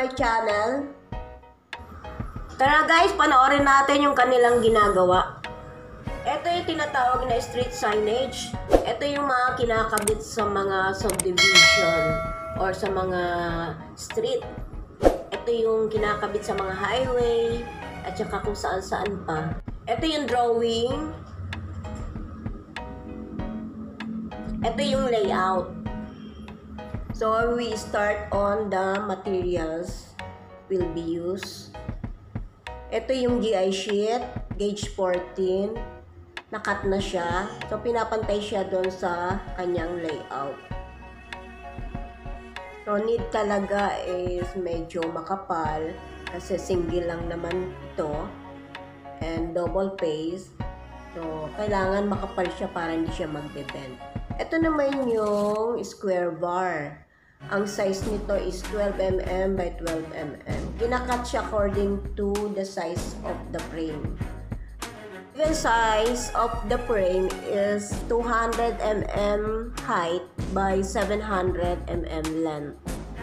my channel. Tara guys, panoorin natin yung kanilang ginagawa. Ito yung tinatawag na street signage. Ito yung mga kinakabit sa mga subdivision or sa mga street. Ito yung kinakabit sa mga highway at saka kung saan-saan pa. Ito yung drawing. Ito yung layout. So we start on the materials will be used. Ito yung GI sheet, gauge 14. Nakat na siya. So pinapantay siya doon sa kanyang layout. So need talaga is medyo makapal kasi single lang naman ito and double paste. So kailangan makapal siya para hindi siya magbe-bend. Ito naman yung square bar. Ang size nito is 12 mm by 12 mm. Kinakat siya according to the size of the frame. The size of the frame is 200 mm height by 700 mm length.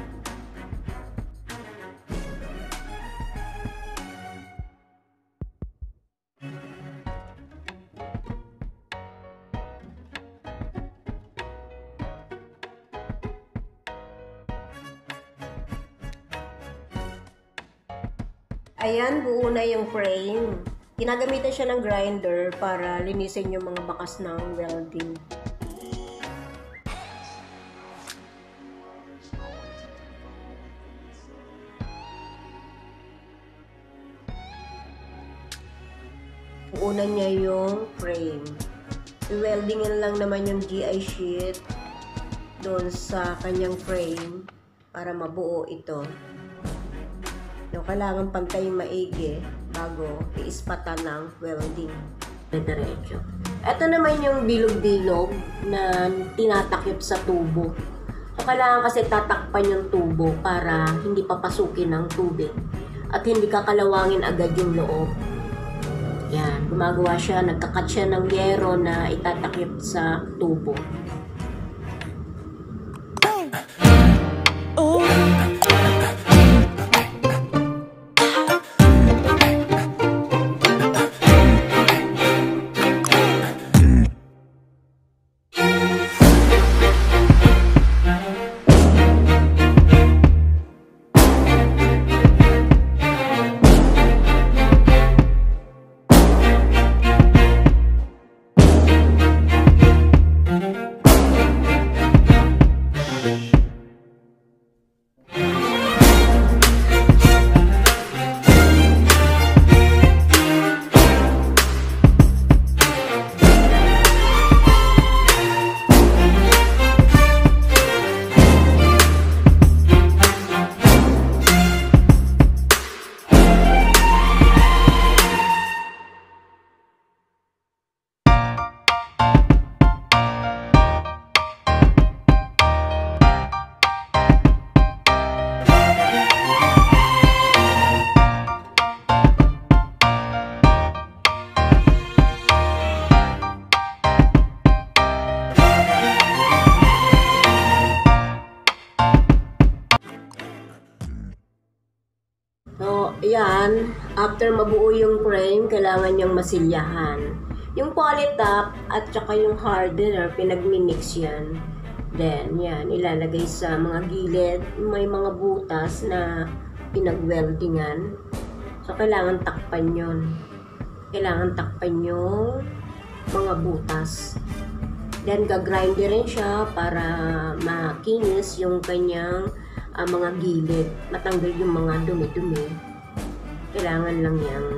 Ayan, buo na yung frame. Ginagamitan siya ng grinder para linisin yung mga bakas ng welding. Buo na niya yung frame. I-weldingin lang naman yung GI sheet doon sa kanyang frame para mabuo ito. So, kailangan pantay maigi bago iispatan ng welding. Diretso. Ito naman yung bilog-bilog na tinatakip sa tubo. So, kailangan kasi tatakpan yung tubo para hindi papasukin ng tubig at hindi kakalawangin agad yung loob. Yan, gumagawa siya, nagkakat siya ng yero na itatakip sa tubo. So, yan. After mabuo yung frame, kailangan niyang masilyahan. Yung polytop at saka yung hardener, pinagmimix yan. Then, yan. Ilalagay sa mga gilid. May mga butas na pinagweldingan. So, kailangan takpan yun. Kailangan takpan yung mga butas. Then, gagrinderin siya para makinis yung kanyang mga gilid, matanggal yung mga dumi-dumi. Kailangan lang yung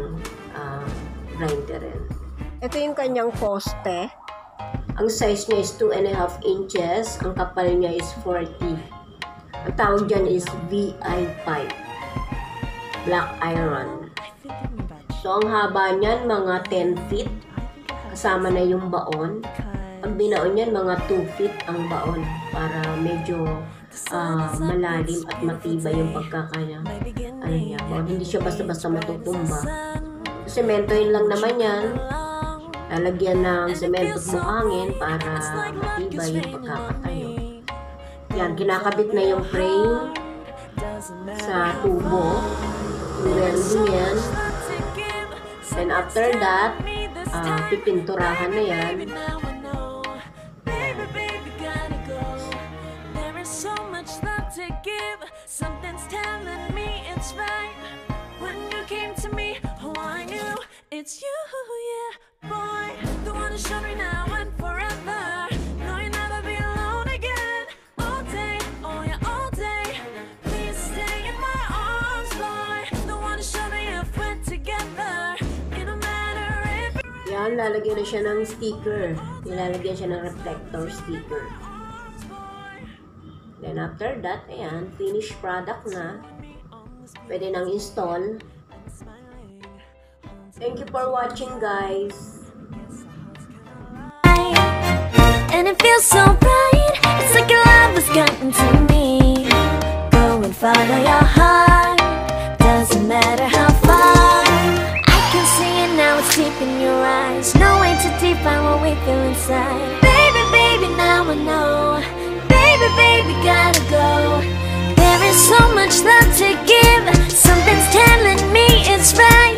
grinderin. Ito yung kanyang poste. Ang size niya is 2.5 inches. Ang kapal niya is 40. Ang tawag dyan is VI pipe. Black iron. So, ang haba niyan, mga 10 feet. Kasama na yung baon. Pag binaon niyan, mga 2 feet ang baon. Para medyo malalim at matibay yung pagkakanya. Ano niya, hindi siya basta-basta matutumba. Sementohin lang naman yan. Lalagyan ng semento at buhangin para matibay yung pagkakatayo. Yan, kinakabit na yung frame. sa tubo. I-welding yan. Then after that, pipinturahan na yan. Something's telling me it's right. When you came to me, oh, I knew it's you, yeah, boy. The one who showed me now and forever. No, you'll never be alone again. All day, oh yeah, all day. Please stay in my arms, boy. The one who showed me if we're together. It don't matter if. Yan, lalagyan na siya ng sticker. Nilalagyan siya ng reflector sticker. Then after that, ayan, finished product na. Pwede nang install. Thank you for watching, guys. And it feels so right. It's like your love has gotten to me. Go and follow your heart. Doesn't matter how far. I can see it now, it's deep in your eyes. No way to define what we feel inside. Baby, baby, now I know. Baby, gotta go. There is so much love to give. Something's telling me it's right.